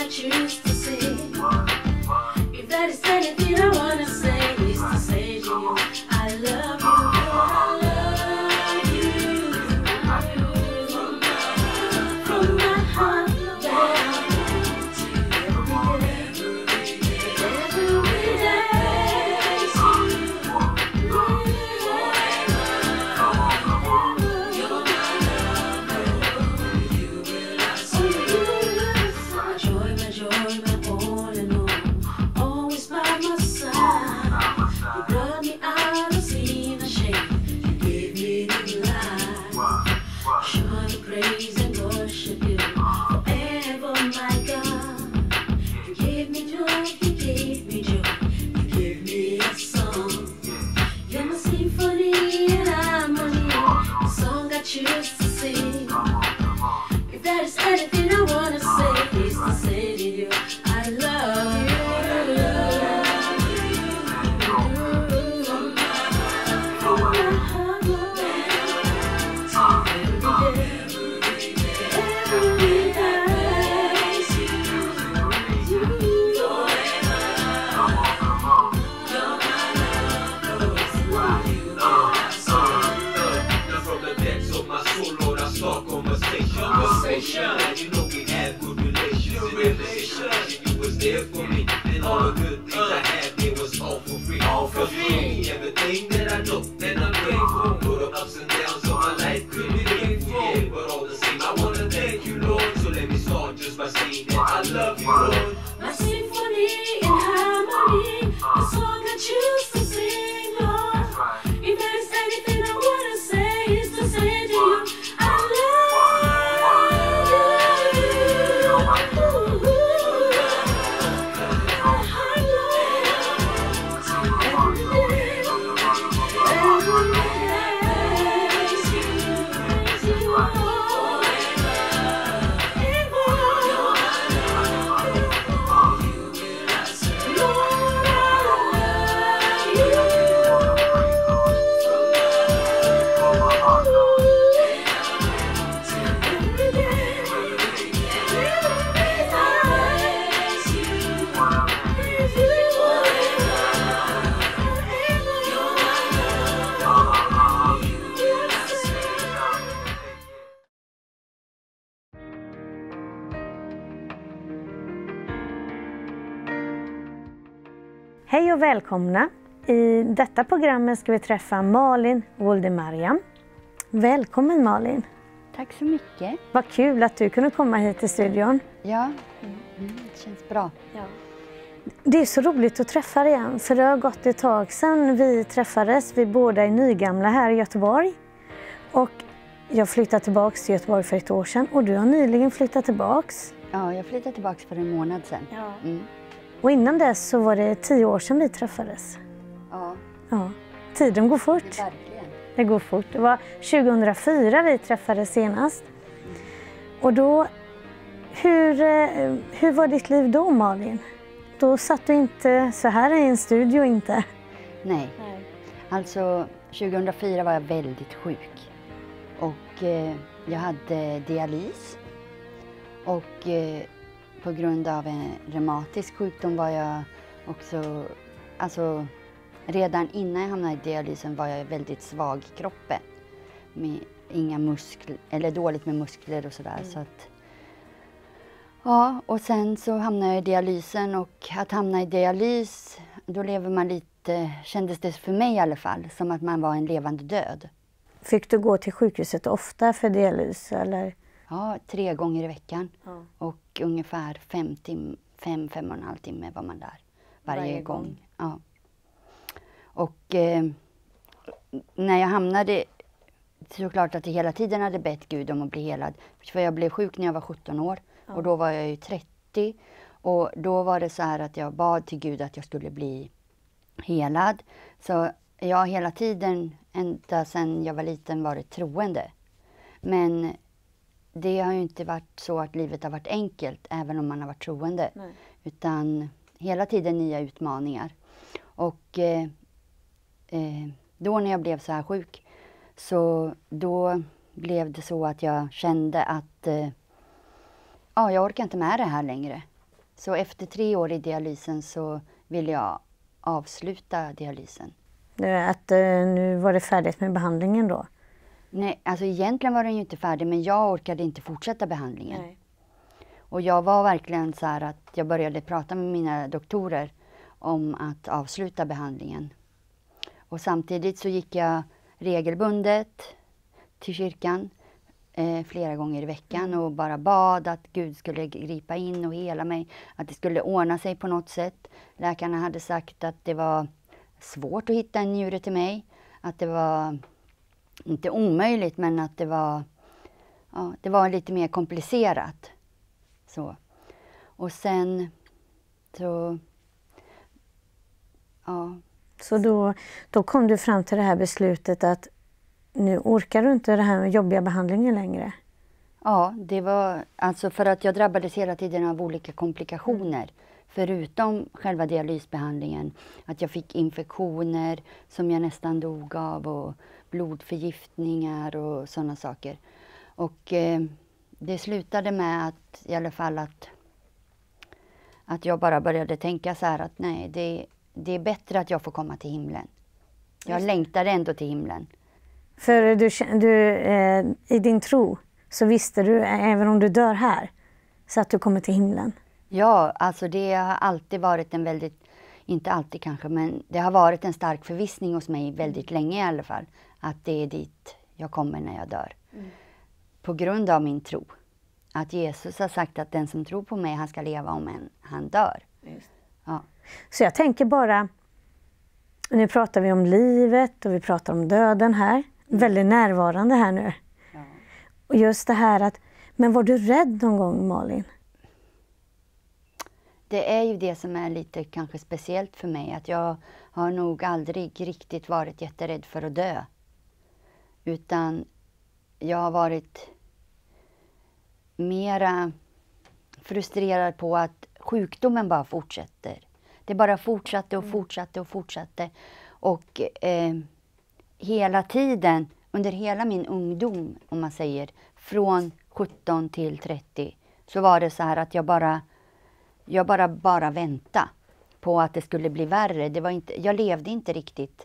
choose to say. If that is anything I wanna say, is to say to you, I love you, I love you. From my heart down to every day. Choose to sing. If that is anything I wanna say, is to say to you, I love you. You know we had good relations. You was there for me, and all the good things I had, they was all for free. All for free. Everything that I know, that I'm grateful for the ups and downs of my life could be painful. Yeah, but all the same, I wanna thank you, Lord. So let me start just by saying that I love you, Lord. My symphony in harmony, the song I choose to sing, Lord. If there is anything I wanna say, is to say to you, I love you. Hej och välkomna! I detta programmet ska vi träffa Malin Woldemariam. Välkommen Malin! Tack så mycket! Vad kul att du kunde komma hit till studion. Ja, det känns bra. Ja. Det är så roligt att träffa dig igen, för det har gått ett tag sedan vi träffades. Vi båda är nygamla här i Göteborg. Och jag flyttade tillbaka till Göteborg för ett år sedan och du har nyligen flyttat tillbaks. Ja, jag flyttade tillbaka för en månad sedan. Ja. Och innan dess så var det 10 år sedan vi träffades. Ja. Ja. Tiden går fort. Verkligen. Det går fort. Det var 2004 vi träffades senast. Och då, hur var ditt liv då Malin? Då satt du inte så här i en studio inte? Nej. Alltså 2004 var jag väldigt sjuk. Och jag hade dialys. Och på grund av en reumatisk sjukdom var jag också, alltså redan innan jag hamnade i dialysen var jag väldigt svag i kroppen. Med inga muskler, eller dåligt med muskler och sådär. Så att, ja, och sen så hamnade jag i dialysen och att hamna i dialys, då lever man lite, kändes det för mig i alla fall, som att man var en levande död. Fick du gå till sjukhuset ofta för dialys eller? Ja, 3 gånger i veckan. Ja. Och ungefär 5,5 timme var man där varje gång. Ja. Och när jag hamnade, såklart att jag hela tiden hade bett Gud om att bli helad. För jag blev sjuk när jag var 17 år och då var jag ju 30. Och då var det så här att jag bad till Gud att jag skulle bli helad. Så jag har hela tiden, ända sedan jag var liten, varit troende. Men det har ju inte varit så att livet har varit enkelt, även om man har varit troende. Nej. Utan hela tiden nya utmaningar. Och då när jag blev så här sjuk, så då blev det så att jag kände att jag orkar inte med det här längre. Så efter 3 år i dialysen så ville jag avsluta dialysen. Att nu var det färdigt med behandlingen då? Nej, alltså egentligen var den ju inte färdig, men jag orkade inte fortsätta behandlingen. Nej. Och jag var verkligen så här att jag började prata med mina doktorer om att avsluta behandlingen. Och samtidigt så gick jag regelbundet till kyrkan flera gånger i veckan och bara bad att Gud skulle gripa in och hela mig. Att det skulle ordna sig på något sätt. Läkarna hade sagt att det var svårt att hitta en njure till mig. Att det var inte omöjligt, men att det var lite mer komplicerat. Så. Och sen så... Ja. Så då kom du fram till det här beslutet att nu orkar du inte den här jobbiga behandlingen längre? Ja, det var alltså för att jag drabbades hela tiden av olika komplikationer. Förutom själva dialysbehandlingen. Att jag fick infektioner som jag nästan dog av och blodförgiftningar och sådana saker. Och det slutade med att i alla fall att jag bara började tänka så här att nej, det är bättre att jag får komma till himlen. Jag längtar ändå till himlen. För i din tro så visste du, även om du dör här, så att du kommer till himlen? Ja, alltså det har alltid varit en väldigt, inte alltid kanske, men det har varit en stark förvissning hos mig väldigt länge i alla fall. Att det är dit jag kommer när jag dör. På grund av min tro. Att Jesus har sagt att den som tror på mig, han ska leva om han dör. Ja. Så jag tänker bara, nu pratar vi om livet och vi pratar om döden här. Väldigt närvarande här nu. Ja. Och just det här att, men var du rädd någon gång, Malin? Det är ju det som är lite kanske speciellt för mig. Att jag har nog aldrig riktigt varit jätterädd för att dö. Utan jag har varit mera frustrerad på att sjukdomen bara fortsätter. Det bara fortsatte och fortsatte och fortsatte. Och hela tiden, under hela min ungdom, om man säger, från 17 till 30, så var det så här att jag bara väntade på att det skulle bli värre. Jag levde inte riktigt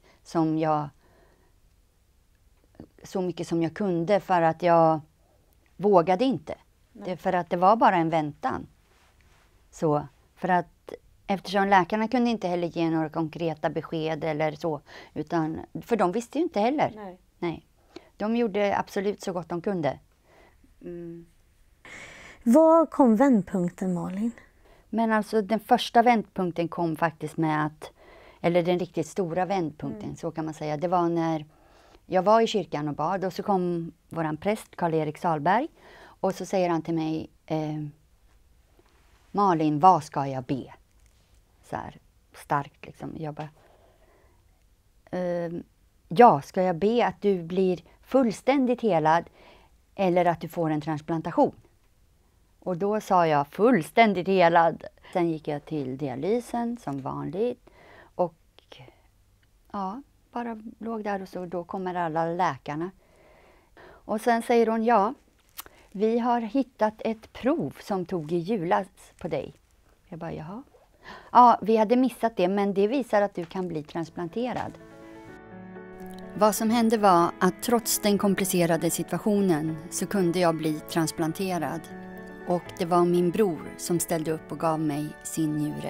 så mycket som jag kunde, för att jag vågade inte. För att det var bara en väntan. Så, för att eftersom läkarna kunde inte heller ge några konkreta besked eller så. För de visste ju inte heller. Nej. De gjorde absolut så gott de kunde. Var kom vändpunkten, Malin? Men alltså den första vändpunkten kom faktiskt med eller den riktigt stora vändpunkten, så kan man säga. Det var när jag var i kyrkan och bad och så kom våran präst Karl-Erik Salberg. Och så säger han till mig, Malin, vad ska jag be? Så här starkt liksom. Jag bara, ja, ska jag be att du blir fullständigt helad eller att du får en transplantation? Och då sa jag fullständigt helad. Sen gick jag till dialysen som vanligt. Och ja, bara låg där och så. Då kommer alla läkarna. Och sen säger hon, ja, vi har hittat ett prov som tog i julas på dig. Jag bara, jaha. Ja, vi hade missat det, men det visar att du kan bli transplanterad. Vad som hände var att trots den komplicerade situationen så kunde jag bli transplanterad. Och det var min bror som ställde upp och gav mig sin njure.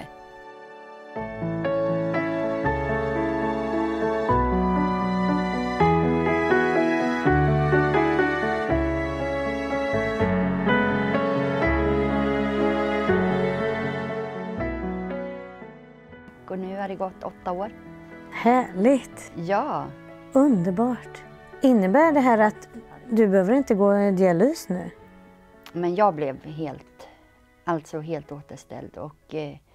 Och nu har det gått 8 år. Härligt! Ja. Underbart! Innebär det här att du behöver inte gå i dialys nu? Men jag blev helt återställd. Och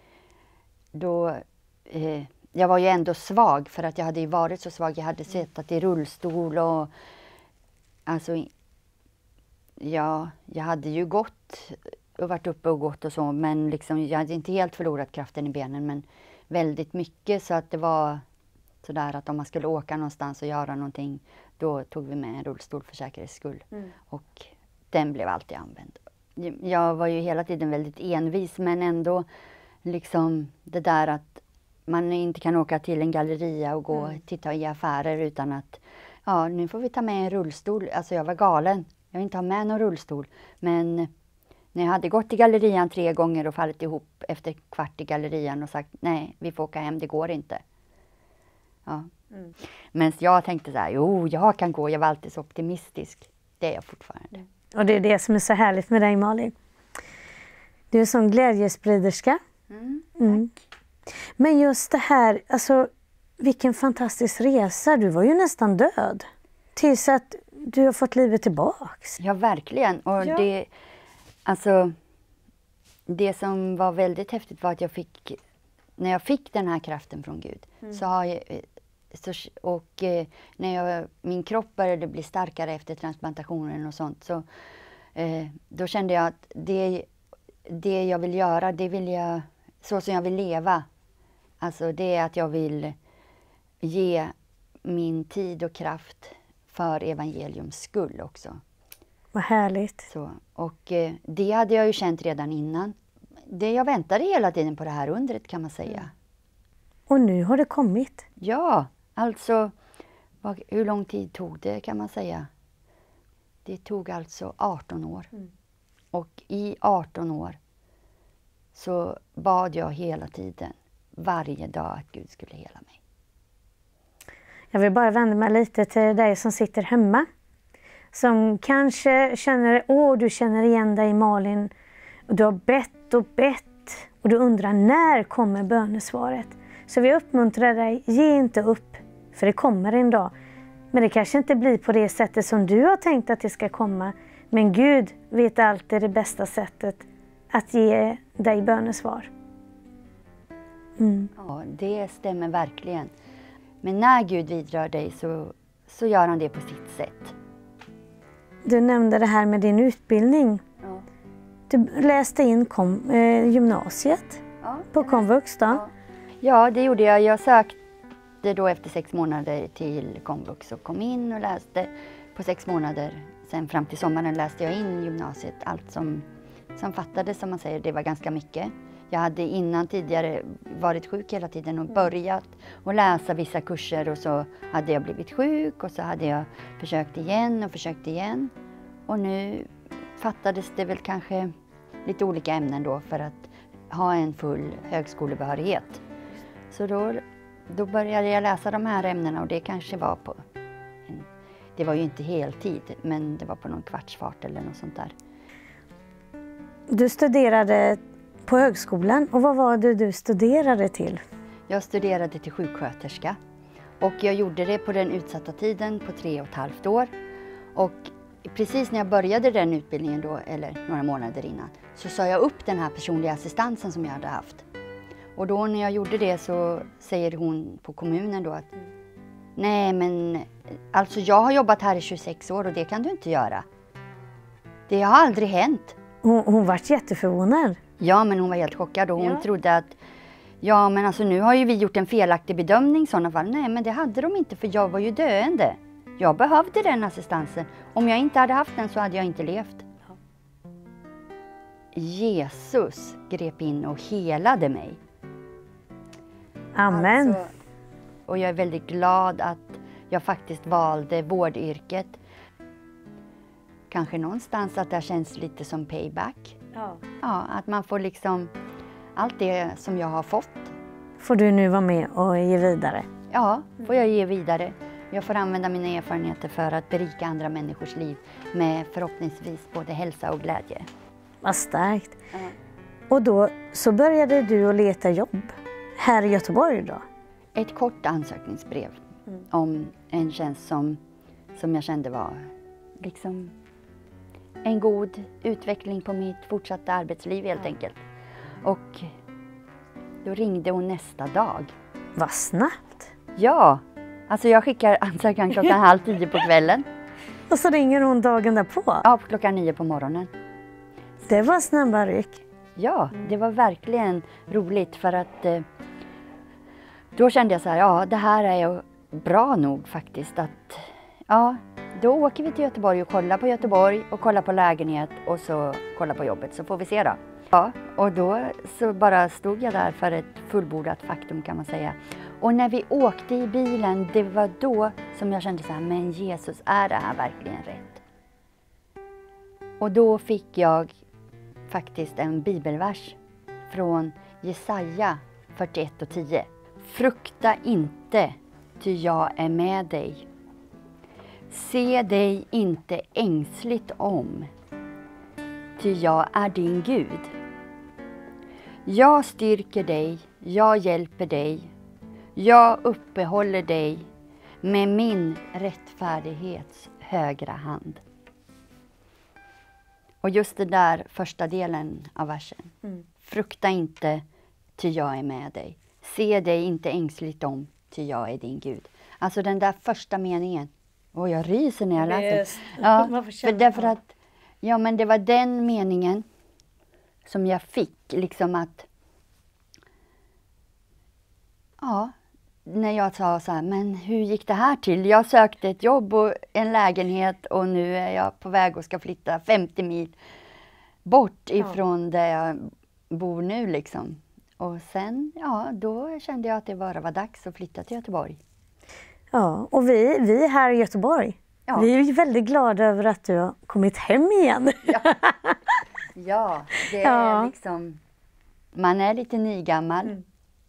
jag var ju ändå svag, för att jag hade ju varit så svag. Jag hade suttit i rullstol och alltså, ja, jag hade ju gått och varit uppe och gått och så, men liksom, jag hade inte helt förlorat kraften i benen, men väldigt mycket, så att det var sådär att om man skulle åka någonstans och göra någonting, då tog vi med en rullstol för säkerhets skull. Och den blev alltid använd. jag var ju hela tiden väldigt envis, men ändå liksom det där att man inte kan åka till en galleria och gå och titta i affärer utan att ja, nu får vi ta med en rullstol. Alltså jag var galen. Jag vill inte ha med någon rullstol. Men när jag hade gått till gallerian 3 gånger och fallit ihop efter kvart i gallerian och sagt nej, vi får åka hem, det går inte. Ja. Men jag tänkte så här, jo, jag kan gå. Jag var alltid så optimistisk. Det är jag fortfarande. Och det är det som är så härligt med dig, Malin. Du är som glädjespriderska. Tack. Men just det här, alltså vilken fantastisk resa. Du var ju nästan död. Tills att du har fått livet tillbaks. Ja, verkligen. Och Ja. det som var väldigt häftigt var att när jag fick den här kraften från Gud, så har jag, min kropp började bli starkare efter transplantationen och sånt, så då kände jag att det jag vill göra, det vill jag, så som jag vill leva, alltså det är att jag vill ge min tid och kraft för evangeliums skull också. Vad härligt. Så, och det hade jag ju känt redan innan. Jag väntade hela tiden på det här undret, kan man säga. Och nu har det kommit. Ja, alltså hur lång tid tog det, kan man säga? Det tog alltså 18 år. Och i 18 år så bad jag hela tiden, varje dag, att Gud skulle hela mig. Jag vill bara vända mig lite till dig som sitter hemma. Som kanske känner, du känner igen dig, Malin. Och du har bett och du undrar, när kommer bönesvaret? Så vi uppmuntrar dig, ge inte upp. För det kommer en dag. Men det kanske inte blir på det sättet som du har tänkt att det ska komma. Men Gud vet alltid det bästa sättet att ge dig bönesvar. Ja, det stämmer verkligen. Men när Gud vidrör dig så gör han det på sitt sätt. Du nämnde det här med din utbildning. Ja. Du läste in gymnasiet på komvux då? Ja, det gjorde jag. Jag sökte då efter 6 månader till komvux och kom in och läste på 6 månader. Sen fram till sommaren läste jag in gymnasiet. Allt som fattades, som man säger, det var ganska mycket. Jag hade innan tidigare varit sjuk hela tiden och börjat att läsa vissa kurser, och så hade jag blivit sjuk och så hade jag försökt igen. Och nu fattades det väl kanske lite olika ämnen då för att ha en full högskolebehörighet. Så då började jag läsa de här ämnena, och det kanske var det var ju inte heltid, men det var på någon kvartsfart eller något sånt där. Du studerade på högskolan, och vad var det du studerade till? Jag studerade till sjuksköterska, och jag gjorde det på den utsatta tiden på 3,5 år. Och precis när jag började den utbildningen då, eller några månader innan, så sa jag upp den här personliga assistansen som jag hade haft. Och då när jag gjorde det så säger hon på kommunen då att nej, men alltså jag har jobbat här i 26 år och det kan du inte göra. Det har aldrig hänt. Hon var jätteförvånad. Ja, men hon var helt chockad och hon trodde att ja, men alltså nu har ju vi gjort en felaktig bedömning i sådana fall. Nej, men det hade de inte, för jag var ju döende. Jag behövde den assistansen. Om jag inte hade haft den så hade jag inte levt. Jesus grep in och helade mig. Amen. Alltså, och jag är väldigt glad att jag faktiskt valde vårdyrket. Kanske någonstans att det känns lite som payback. Ja, att man får liksom allt det som jag har fått. Får du nu vara med och ge vidare? Ja, får jag ge vidare. Jag får använda mina erfarenheter för att berika andra människors liv med förhoppningsvis både hälsa och glädje. Vad starkt. Ja. Och då så började du att leta jobb här i Göteborg då? Ett kort ansökningsbrev om en tjänst som jag kände var liksom en god utveckling på mitt fortsatta arbetsliv helt enkelt. Och då ringde hon nästa dag. Vad snabbt. Ja, alltså jag skickar ansökan 9:30 på kvällen. Och så ringer hon dagen därpå? Ja, 9 på morgonen. Det var snabba ryck. Ja, det var verkligen roligt för att då kände jag så här, ja det här är ju bra nog faktiskt att, ja Då åker vi till Göteborg och kollar på Göteborg och kollar på lägenhet och så kollar på jobbet, så får vi se då. Ja, och då så bara stod jag där för ett fullbordat faktum kan man säga. Och när vi åkte i bilen, det var då som jag kände så här, men Jesus, är det här verkligen rätt? Och då fick jag faktiskt en bibelvers från Jesaja 41:10. Frukta inte, ty jag är med dig. Se dig inte ängsligt om, ty jag är din Gud. Jag styrker dig, jag hjälper dig, jag uppehåller dig med min rättfärdighets högra hand. Och just det där första delen av versen. Frukta inte, ty jag är med dig. Se dig inte ängsligt om, ty jag är din Gud. Alltså den där första meningen. Och jag ryser när jag läser. Ja, för därför att, ja men det var den meningen som jag fick liksom att, ja, när jag sa så här, men hur gick det här till? Jag sökte ett jobb och en lägenhet och nu är jag på väg och ska flytta 50 mil bort ifrån där jag bor nu liksom. Och sen, ja, då kände jag att det bara var dags att flytta till Göteborg. Ja, och vi här i Göteborg, vi är ju väldigt glada över att du har kommit hem igen. Ja, det är liksom, man är lite nygammal.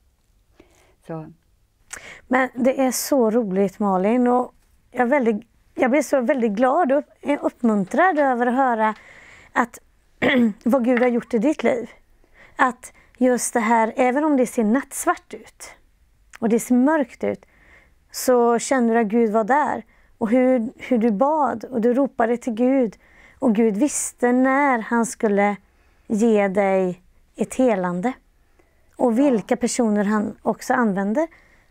Så. Men det är så roligt Malin, och jag blir så väldigt glad och uppmuntrad över att höra att vad Gud har gjort i ditt liv. Att just det här, även om det ser nattsvart ut och det ser mörkt ut, så känner du att Gud var där. Och hur du bad och du ropade till Gud. Och Gud visste när han skulle ge dig ett helande. Och vilka personer han också använder.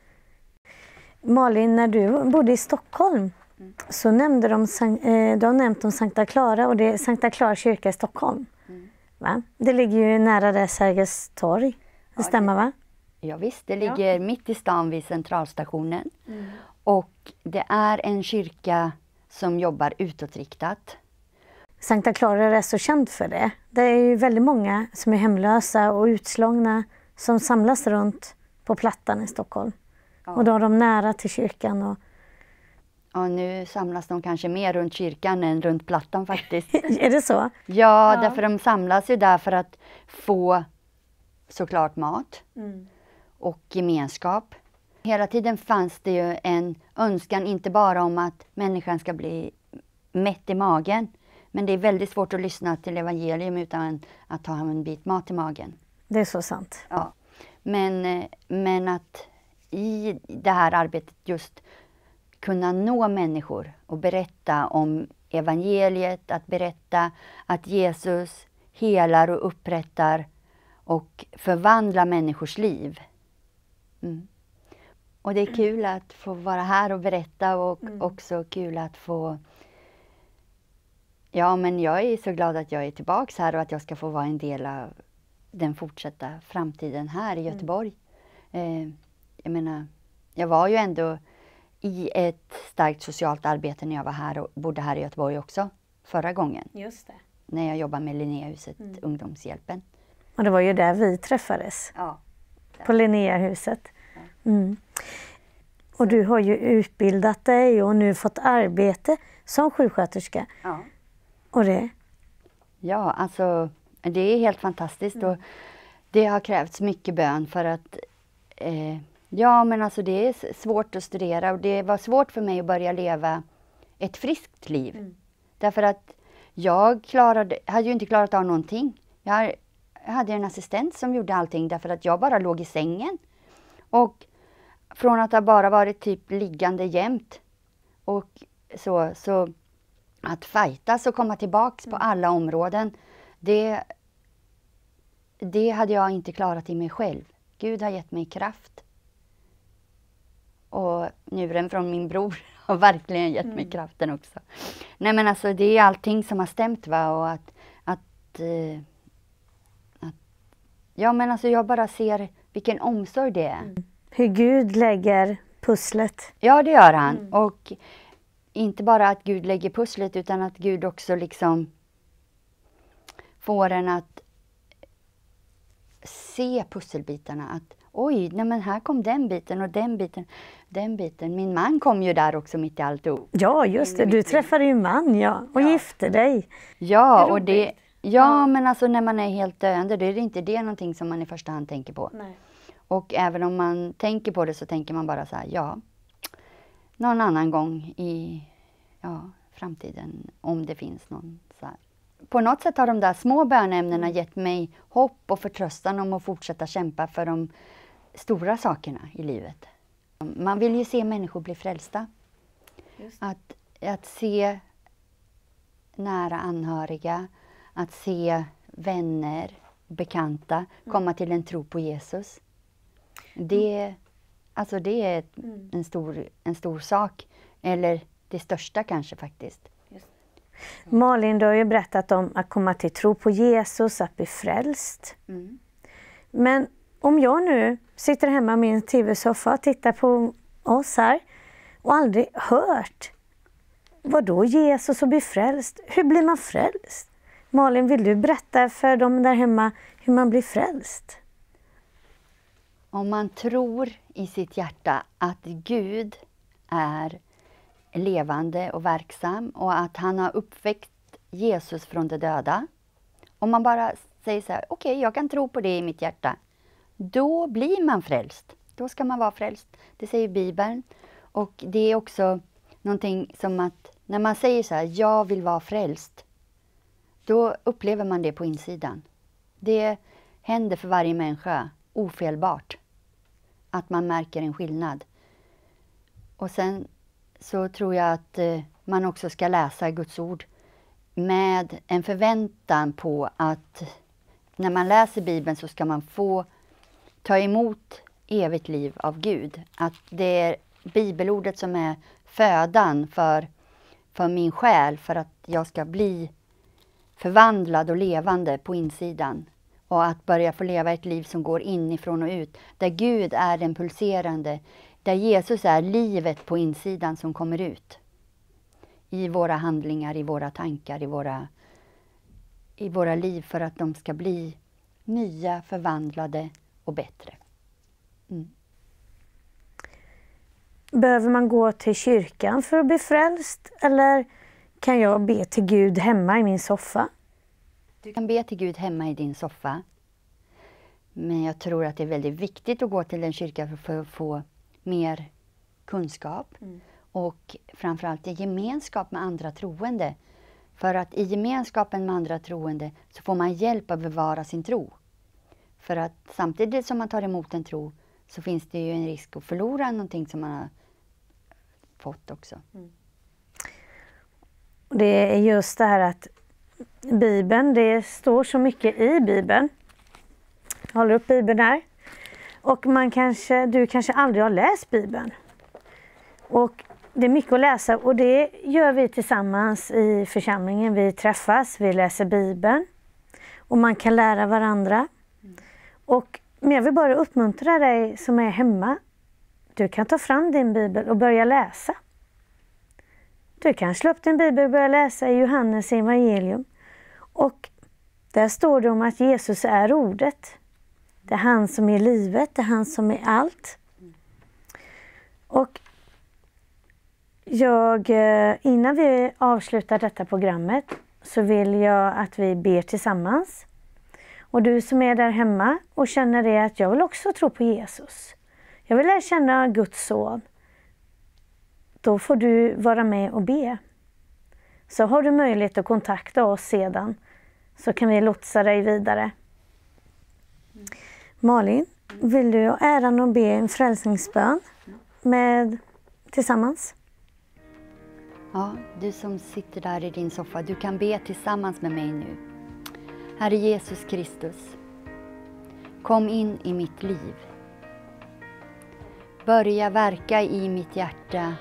Malin, när du bodde i Stockholm så nämnde du har nämnt om Sankta Clara, och det är Sankta Clara kyrka i Stockholm. Va? Det ligger ju nära där Sergels torg. Det stämmer va? Ja visst, det ligger mitt i stan vid centralstationen. Och det är en kyrka som jobbar utåtriktat. Sankta Clara är så känd för det. Det är ju väldigt många som är hemlösa och utslagna som samlas runt på Plattan i Stockholm. Och då är de nära till kyrkan. Och... Ja, nu samlas de kanske mer runt kyrkan än runt Plattan faktiskt. Är det så? Ja, därför de samlas ju där för att få såklart mat och gemenskap. Hela tiden fanns det ju en önskan, inte bara om att människan ska bli mätt i magen. Men det är väldigt svårt att lyssna till evangelium utan att ha en bit mat i magen. Det är så sant. Ja. Men att i det här arbetet just kunna nå människor och berätta om evangeliet, att berätta att Jesus helar och upprättar och förvandlar människors liv. Och det är kul att få vara här och berätta och också kul att få... Ja, men jag är så glad att jag är tillbaks här och att jag ska få vara en del av den fortsatta framtiden här i Göteborg. Jag menar, jag var ju ändå i ett starkt socialt arbete när jag var här och bodde här i Göteborg också förra gången. Just det. När jag jobbade med Linnéhuset, ungdomshjälpen. Och det var ju där vi träffades. Ja. På Linnéhuset. Och du har ju utbildat dig och nu fått arbete som sjuksköterska. Ja. Och det? Ja, alltså det är helt fantastiskt och det har krävts mycket bön för att ja, men alltså det är svårt att studera och det var svårt för mig att börja leva ett friskt liv. Därför att jag hade ju inte klarat av någonting. Jag hade en assistent som gjorde allting därför att jag bara låg i sängen. Och från att ha bara varit typ liggande jämt och så att fightas och komma tillbaks på alla områden, det hade jag inte klarat i mig själv. Gud har gett mig kraft. Och njuren från min bror har verkligen gett mig kraften också. Nej men alltså det är allting som har stämt va, och att ja men alltså jag bara ser vilken omsorg det är. Hur Gud lägger pusslet. Ja det gör han och inte bara att Gud lägger pusslet, utan att Gud också liksom får en att se pusselbitarna. Att oj, nej men här kom den biten och den biten, den biten. Min man kom ju där också mitt i allt. Ja, just det. Du träffade din man, ja. Och gifte dig. Ja, och det... Ja, men alltså när man är helt döende, då är det inte det någonting som man i första hand tänker på. Nej. Och även om man tänker på det så tänker man bara så här, ja, någon annan gång i framtiden, om det finns någon så här. På något sätt har de där små bönämnena gett mig hopp och förtröstan om att fortsätta kämpa för de stora sakerna i livet. Man vill ju se människor bli frälsta. Att se nära anhöriga, att se vänner, bekanta komma till en tro på Jesus. Det är en stor sak. Eller det största kanske faktiskt. Malin, du har ju berättat om att komma till tro på Jesus, att bli frälst. Men om jag nu sitter hemma i min tv-soffa och tittar på oss här och aldrig hört vad då Jesus och bli frälst? Hur blir man frälst? Malin, vill du berätta för dem där hemma hur man blir frälst? Om man tror i sitt hjärta att Gud är levande och verksam och att han har uppväckt Jesus från de döda. Om man bara säger så här, okej, jag kan tro på det i mitt hjärta. Då blir man frälst. Då ska man vara frälst. Det säger Bibeln. Och det är också någonting som att när man säger så här, jag vill vara frälst. Då upplever man det på insidan. Det händer för varje människa ofelbart. Att man märker en skillnad. Och sen så tror jag att man också ska läsa Guds ord med en förväntan på att när man läser Bibeln så ska man få ta emot evigt liv av Gud. Att det är bibelordet som är födan för min själ, för att jag ska bli förvandlad och levande på insidan. Och att börja få leva ett liv som går inifrån och ut. Där Gud är den pulserande. Där Jesus är livet på insidan som kommer ut. I våra handlingar, i våra tankar, i våra liv. För att de ska bli nya, förvandlade och bättre. Behöver man gå till kyrkan för att bli frälst? Eller kan jag be till Gud hemma i min soffa? Du kan be till Gud hemma i din soffa. Men jag tror att det är väldigt viktigt att gå till en kyrka för att få mer kunskap. Och framförallt i gemenskap med andra troende. För att i gemenskapen med andra troende så får man hjälp att bevara sin tro. För att samtidigt som man tar emot en tro så finns det ju en risk att förlora någonting som man har fått också. Det är just det här att Bibeln, det står så mycket i Bibeln. Jag håller upp Bibeln här. Och du kanske aldrig har läst Bibeln. Och det är mycket att läsa och det gör vi tillsammans i församlingen. Vi träffas, vi läser Bibeln och man kan lära varandra. Men jag vill bara uppmuntra dig som är hemma. Du kan ta fram din Bibel och börja läsa. Du kan slå upp din Bibel och börja läsa i Johannes evangelium. Och där står det om att Jesus är ordet. Det är han som är livet, det är han som är allt. Och innan vi avslutar detta programmet så vill jag att vi ber tillsammans. Och du som är där hemma och känner det att jag vill också tro på Jesus. Jag vill lära känna Guds son. Då får du vara med och be. Så har du möjlighet att kontakta oss sedan. Så kan vi lotsa dig vidare. Malin, vill du ha äran att be en frälsningsbön tillsammans? Ja, du som sitter där i din soffa, du kan be tillsammans med mig nu. Herre Jesus Kristus, kom in i mitt liv. Börja verka i mitt hjärta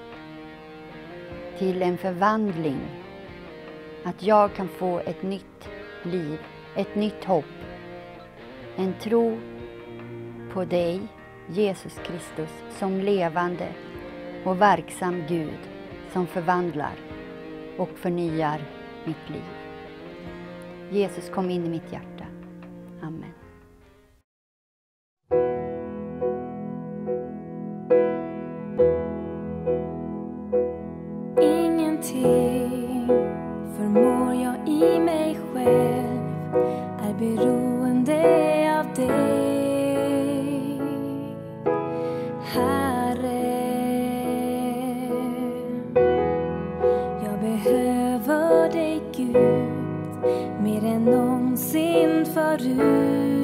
till en förvandling. Att jag kan få ett nytt liv, ett nytt hopp. En tro på dig, Jesus Kristus, som levande och verksam Gud som förvandlar och förnyar mitt liv. Jesus, kom in i mitt hjärta. Amen. Ingenting förmår jag i mig själv, är beroende av dig, Herre. Jag behöver dig, Gud, mer än någonsin förut.